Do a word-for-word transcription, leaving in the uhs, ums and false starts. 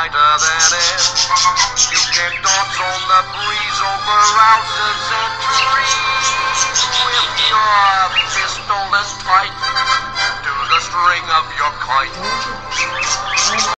lighter than air. You can dance on the breeze over houses and trees with your pistol and tight to the string of your kite.